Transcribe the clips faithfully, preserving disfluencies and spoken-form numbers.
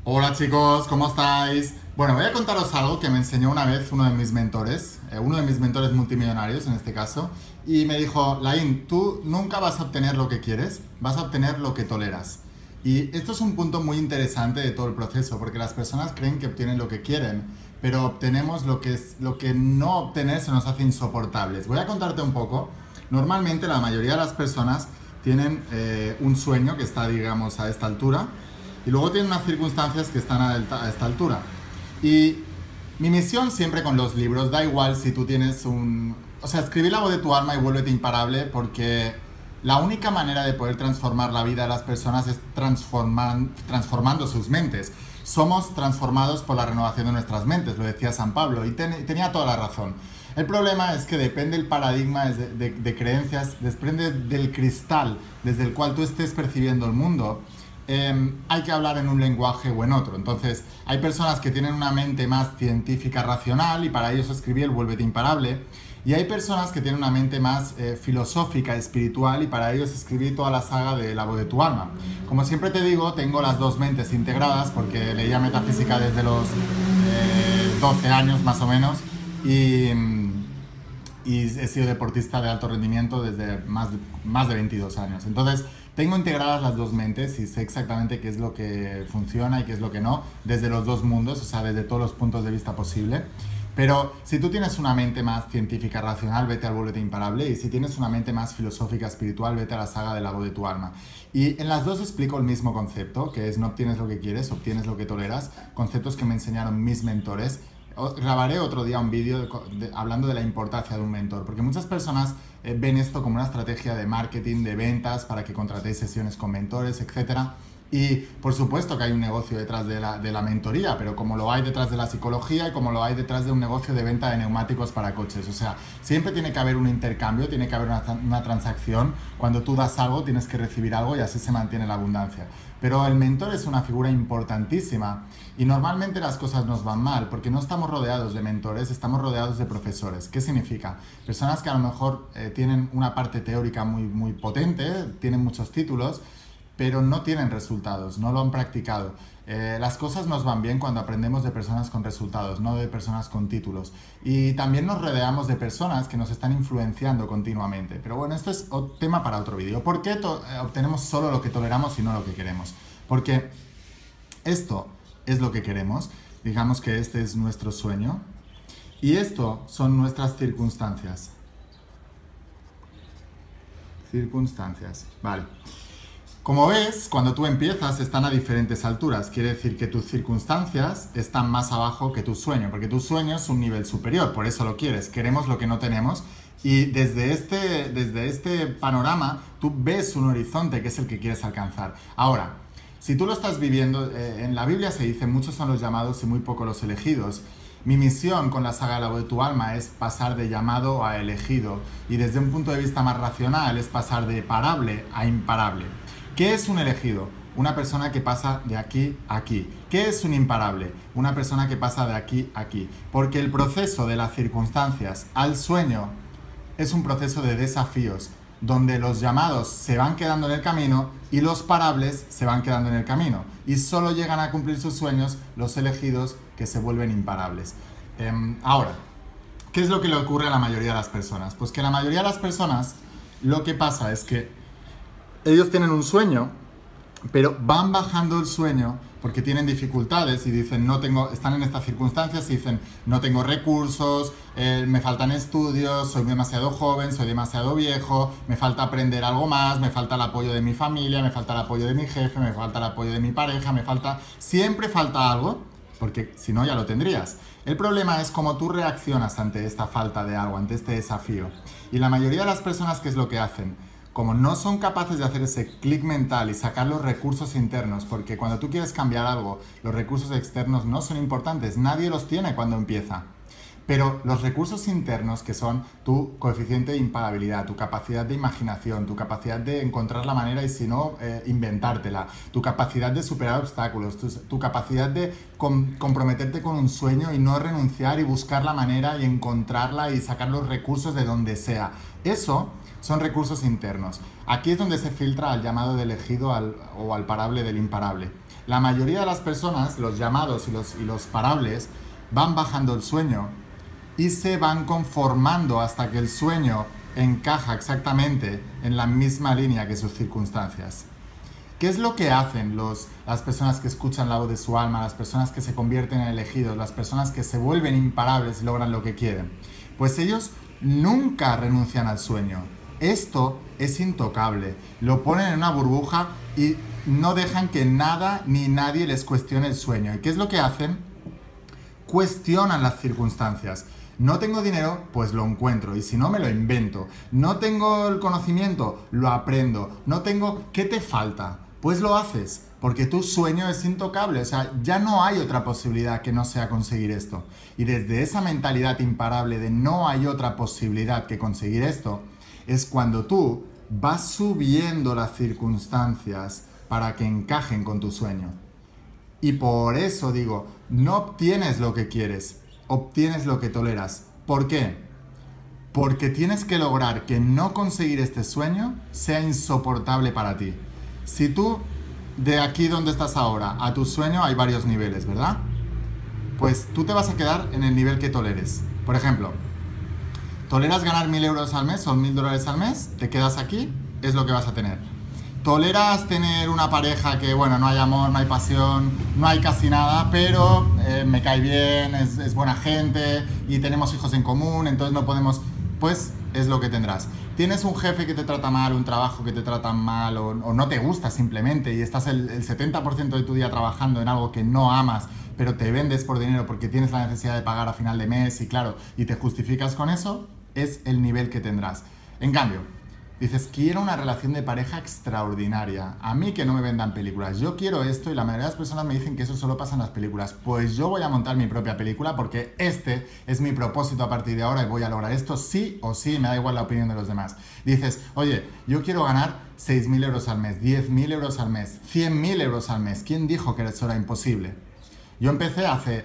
Hola chicos, ¿cómo estáis? Bueno, voy a contaros algo que me enseñó una vez uno de mis mentores, eh, uno de mis mentores multimillonarios en este caso, y me dijo, Laín, tú nunca vas a obtener lo que quieres, vas a obtener lo que toleras. Y esto es un punto muy interesante de todo el proceso, porque las personas creen que obtienen lo que quieren, pero obtenemos lo que, es, lo que no obtener se nos hace insoportables. Voy a contarte un poco. Normalmente la mayoría de las personas tienen eh, un sueño que está, digamos, a esta altura, y luego tienen unas circunstancias que están a esta altura. Y mi misión siempre con los libros, da igual si tú tienes un... O sea, escribir la voz de tu alma y vuélvete imparable, porque la única manera de poder transformar la vida de las personas es transforman, transformando sus mentes. Somos transformados por la renovación de nuestras mentes, lo decía San Pablo, y, ten, y tenía toda la razón. El problema es que depende del paradigma de, de, de creencias, depende del cristal desde el cual tú estés percibiendo el mundo. Eh, hay que hablar en un lenguaje o en otro. Entonces, hay personas que tienen una mente más científica, racional, y para ellos escribí el Vuélvete Imparable. Y hay personas que tienen una mente más eh, filosófica, espiritual, y para ellos escribí toda la saga de La voz de tu alma. Como siempre te digo, tengo las dos mentes integradas porque leía metafísica desde los eh, doce años más o menos, y, y he sido deportista de alto rendimiento desde más de, más de veintidós años. Entonces, tengo integradas las dos mentes y sé exactamente qué es lo que funciona y qué es lo que no, desde los dos mundos, o sea, desde todos los puntos de vista posible. Pero si tú tienes una mente más científica, racional, vete al Vuélvete Imparable, y si tienes una mente más filosófica, espiritual, vete a la saga de La voz de tu alma. Y en las dos explico el mismo concepto, que es no obtienes lo que quieres, obtienes lo que toleras, conceptos que me enseñaron mis mentores. Grabaré otro día un vídeo de, de, hablando de la importancia de un mentor, porque muchas personas eh, ven esto como una estrategia de marketing, de ventas, para que contratéis sesiones con mentores, etcétera. Y por supuesto que hay un negocio detrás de la, de la mentoría, pero como lo hay detrás de la psicología y como lo hay detrás de un negocio de venta de neumáticos para coches. O sea, siempre tiene que haber un intercambio, tiene que haber una, una transacción. Cuando tú das algo, tienes que recibir algo y así se mantiene la abundancia. Pero el mentor es una figura importantísima y normalmente las cosas nos van mal porque no estamos rodeados de mentores, estamos rodeados de profesores. ¿Qué significa? Personas que a lo mejor eh, tienen una parte teórica muy, muy potente, tienen muchos títulos, pero no tienen resultados, no lo han practicado. Eh, las cosas nos van bien cuando aprendemos de personas con resultados, no de personas con títulos. Y también nos rodeamos de personas que nos están influenciando continuamente. Pero bueno, esto es tema para otro vídeo. ¿Por qué obtenemos solo lo que toleramos y no lo que queremos? Porque esto es lo que queremos. Digamos que este es nuestro sueño. Y esto son nuestras circunstancias. Circunstancias, vale. Como ves, cuando tú empiezas están a diferentes alturas, quiere decir que tus circunstancias están más abajo que tu sueño, porque tu sueño es un nivel superior, por eso lo quieres, queremos lo que no tenemos, y desde este, desde este panorama tú ves un horizonte que es el que quieres alcanzar. Ahora, si tú lo estás viviendo, eh, en la Biblia se dice, muchos son los llamados y muy pocos los elegidos. Mi misión con la saga de La voz de tu alma es pasar de llamado a elegido, y desde un punto de vista más racional es pasar de parable a imparable. ¿Qué es un elegido? Una persona que pasa de aquí a aquí. ¿Qué es un imparable? Una persona que pasa de aquí a aquí. Porque el proceso de las circunstancias al sueño es un proceso de desafíos, donde los llamados se van quedando en el camino y los parables se van quedando en el camino. Y solo llegan a cumplir sus sueños los elegidos, que se vuelven imparables. Eh, ahora, ¿qué es lo que le ocurre a la mayoría de las personas? Pues que la mayoría de las personas lo que pasa es que ellos tienen un sueño, pero van bajando el sueño porque tienen dificultades y dicen, no tengo, están en estas circunstancias y dicen, no tengo recursos, eh, me faltan estudios, soy demasiado joven, soy demasiado viejo, me falta aprender algo más, me falta el apoyo de mi familia, me falta el apoyo de mi jefe, me falta el apoyo de mi pareja, me falta... Siempre falta algo, porque si no ya lo tendrías. El problema es cómo tú reaccionas ante esta falta de algo, ante este desafío. Y la mayoría de las personas, ¿qué es lo que hacen? Como no son capaces de hacer ese clic mental y sacar los recursos internos, porque cuando tú quieres cambiar algo, los recursos externos no son importantes, nadie los tiene cuando empieza. Pero los recursos internos, que son tu coeficiente de imparabilidad, tu capacidad de imaginación, tu capacidad de encontrar la manera y si no, eh, inventártela, tu capacidad de superar obstáculos, tu, tu capacidad de com comprometerte con un sueño y no renunciar y buscar la manera y encontrarla y sacar los recursos de donde sea. Eso son recursos internos. Aquí es donde se filtra al llamado de elegido al, o al parable del imparable. La mayoría de las personas, los llamados y los, y los parables, van bajando el sueño y se van conformando hasta que el sueño encaja exactamente en la misma línea que sus circunstancias. ¿Qué es lo que hacen los, las personas que escuchan la voz de su alma, las personas que se convierten en elegidos, las personas que se vuelven imparables y logran lo que quieren? Pues ellos nunca renuncian al sueño. Esto es intocable. Lo ponen en una burbuja y no dejan que nada ni nadie les cuestione el sueño. ¿Y qué es lo que hacen? Cuestionan las circunstancias. No tengo dinero, pues lo encuentro, y si no me lo invento. No tengo el conocimiento, lo aprendo. No tengo... ¿Qué te falta? Pues lo haces, porque tu sueño es intocable. O sea, ya no hay otra posibilidad que no sea conseguir esto. Y desde esa mentalidad imparable de no hay otra posibilidad que conseguir esto, es cuando tú vas subiendo las circunstancias para que encajen con tu sueño. Y por eso digo, no obtienes lo que quieres, obtienes lo que toleras. ¿Por qué? Porque tienes que lograr que no conseguir este sueño sea insoportable para ti. Si tú, de aquí donde estás ahora, a tu sueño hay varios niveles, ¿verdad? Pues tú te vas a quedar en el nivel que toleres. Por ejemplo, ¿toleras ganar mil euros al mes o mil dólares al mes? Te quedas aquí, es lo que vas a tener. ¿Toleras tener una pareja que, bueno, no hay amor, no hay pasión, no hay casi nada, pero eh, me cae bien, es, es buena gente y tenemos hijos en común, entonces no podemos... Pues es lo que tendrás. Tienes un jefe que te trata mal, un trabajo que te trata mal o, o no te gusta simplemente y estás el, el setenta por ciento de tu día trabajando en algo que no amas, pero te vendes por dinero porque tienes la necesidad de pagar a final de mes y claro, y te justificas con eso, es el nivel que tendrás. En cambio, dices, quiero una relación de pareja extraordinaria. A mí que no me vendan películas. Yo quiero esto y la mayoría de las personas me dicen que eso solo pasa en las películas. Pues yo voy a montar mi propia película porque este es mi propósito a partir de ahora y voy a lograr esto sí o sí, me da igual la opinión de los demás. Dices, oye, yo quiero ganar seis mil euros al mes, diez mil euros al mes, cien mil euros al mes. ¿Quién dijo que eso era imposible? Yo empecé hace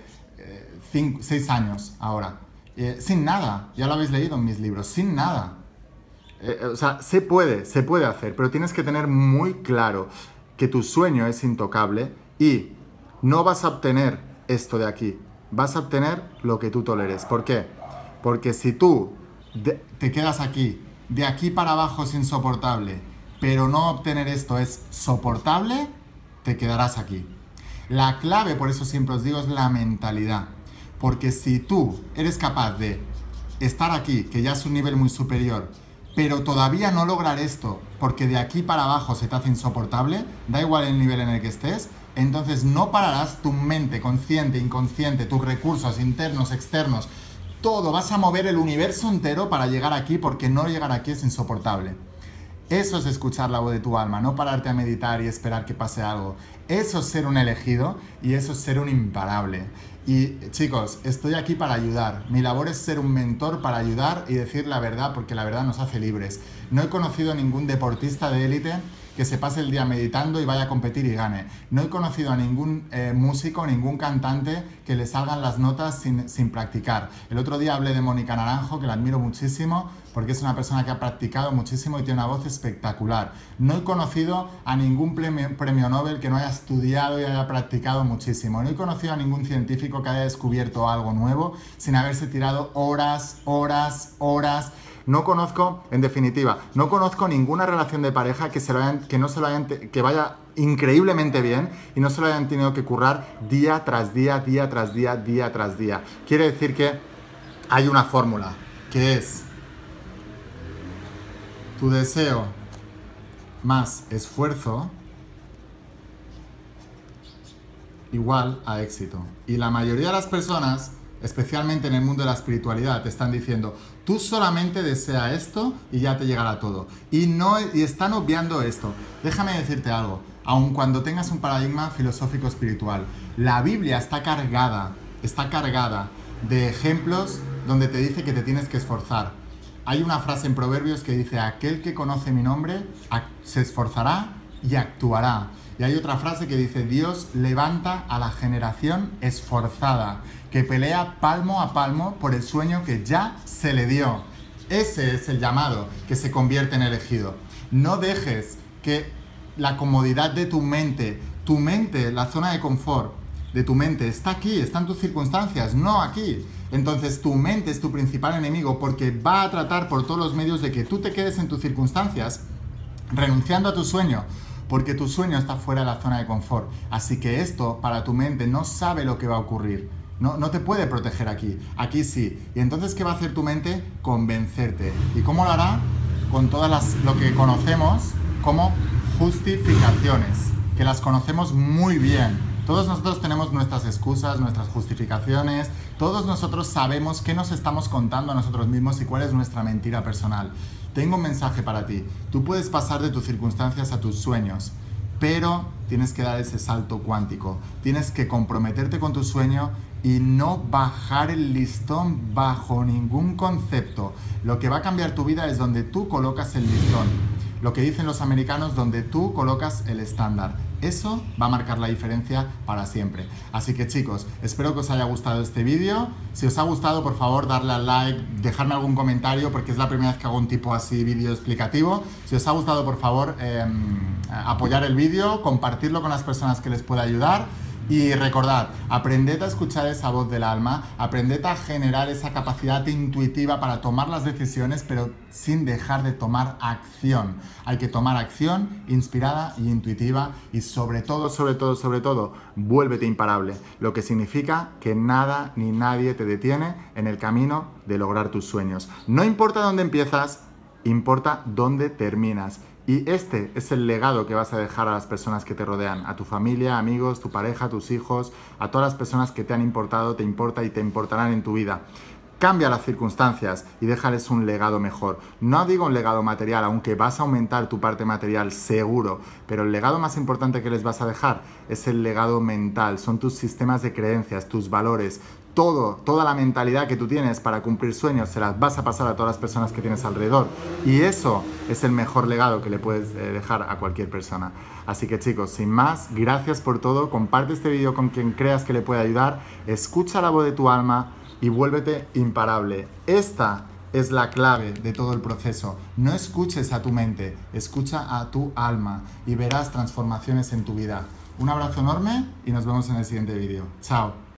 seis años ahora, eh, sin nada. Ya lo habéis leído en mis libros, sin nada. Eh, o sea, se puede, se puede hacer, pero tienes que tener muy claro que tu sueño es intocable y no vas a obtener esto de aquí, vas a obtener lo que tú toleres. ¿Por qué? Porque si tú de, te quedas aquí, de aquí para abajo es insoportable, pero no obtener esto es soportable, te quedarás aquí. La clave, por eso siempre os digo, es la mentalidad. Porque si tú eres capaz de estar aquí, que ya es un nivel muy superior, pero todavía no lograr esto, porque de aquí para abajo se te hace insoportable, da igual el nivel en el que estés, entonces no pararás tu mente consciente, inconsciente, tus recursos internos, externos, todo, vas a mover el universo entero para llegar aquí, porque no llegar aquí es insoportable. Eso es escuchar la voz de tu alma, no pararte a meditar y esperar que pase algo. Eso es ser un elegido y eso es ser un imparable. Y chicos, estoy aquí para ayudar. Mi labor es ser un mentor para ayudar y decir la verdad, porque la verdad nos hace libres. No he conocido a ningún deportista de élite que se pase el día meditando y vaya a competir y gane. No he conocido a ningún eh, músico, ningún cantante que le salgan las notas sin, sin practicar. El otro día hablé de Mónica Naranjo, que la admiro muchísimo, porque es una persona que ha practicado muchísimo y tiene una voz espectacular. No he conocido a ningún premio, premio Nobel que no haya estudiado y haya practicado muchísimo. No he conocido a ningún científico que haya descubierto algo nuevo sin haberse tirado horas, horas, horas. No conozco, en definitiva, no conozco ninguna relación de pareja que, se lo hayan, que no se lo hayan, que vaya increíblemente bien y no se lo hayan tenido que currar día tras día, día tras día, día tras día. Quiere decir que hay una fórmula, que es tu deseo más esfuerzo igual a éxito. Y la mayoría de las personas, especialmente en el mundo de la espiritualidad, te están diciendo, tú solamente desea esto y ya te llegará todo. Y, no, y están obviando esto. Déjame decirte algo, aun cuando tengas un paradigma filosófico espiritual, la Biblia está cargada, está cargada de ejemplos donde te dice que te tienes que esforzar. Hay una frase en Proverbios que dice, aquel que conoce mi nombre se esforzará y actuará. Y hay otra frase que dice, Dios levanta a la generación esforzada, que pelea palmo a palmo por el sueño que ya se le dio. Ese es el llamado que se convierte en elegido. No dejes que la comodidad de tu mente Tu mente, la zona de confort de tu mente está aquí, está en tus circunstancias, no aquí. Entonces tu mente es tu principal enemigo porque va a tratar por todos los medios de que tú te quedes en tus circunstancias, renunciando a tu sueño, porque tu sueño está fuera de la zona de confort. Así que esto para tu mente no sabe lo que va a ocurrir. No, no te puede proteger aquí, aquí sí. Y entonces, ¿qué va a hacer tu mente? Convencerte. ¿Y cómo lo hará? Con todas las, lo que conocemos como justificaciones, que las conocemos muy bien. Todos nosotros tenemos nuestras excusas, nuestras justificaciones, todos nosotros sabemos qué nos estamos contando a nosotros mismos y cuál es nuestra mentira personal. Tengo un mensaje para ti. Tú puedes pasar de tus circunstancias a tus sueños, pero tienes que dar ese salto cuántico. Tienes que comprometerte con tu sueño y no bajar el listón bajo ningún concepto. Lo que va a cambiar tu vida es donde tú colocas el listón. Lo que dicen los americanos, donde tú colocas el estándar. Eso va a marcar la diferencia para siempre. Así que chicos, espero que os haya gustado este vídeo. Si os ha gustado, por favor, darle al like, dejarme algún comentario, porque es la primera vez que hago un tipo así vídeo explicativo. Si os ha gustado, por favor, eh, apoyar el vídeo, compartirlo con las personas que les pueda ayudar. Y recordad, aprended a escuchar esa voz del alma, aprended a generar esa capacidad intuitiva para tomar las decisiones, pero sin dejar de tomar acción. Hay que tomar acción inspirada y intuitiva y sobre todo, sobre todo, sobre todo, vuélvete imparable, lo que significa que nada ni nadie te detiene en el camino de lograr tus sueños. No importa dónde empiezas, importa dónde terminas. Y este es el legado que vas a dejar a las personas que te rodean, a tu familia, amigos, tu pareja, tus hijos, a todas las personas que te han importado, te importa y te importarán en tu vida. Cambia las circunstancias y déjales un legado mejor. No digo un legado material, aunque vas a aumentar tu parte material seguro, pero el legado más importante que les vas a dejar es el legado mental. Son tus sistemas de creencias, tus valores, todo, toda la mentalidad que tú tienes para cumplir sueños, se las vas a pasar a todas las personas que tienes alrededor. Y eso es el mejor legado que le puedes eh, dejar a cualquier persona. Así que chicos, sin más, gracias por todo. Comparte este vídeo con quien creas que le puede ayudar. Escucha la voz de tu alma y vuélvete imparable. Esta es la clave de todo el proceso. No escuches a tu mente, escucha a tu alma y verás transformaciones en tu vida. Un abrazo enorme y nos vemos en el siguiente vídeo. Chao.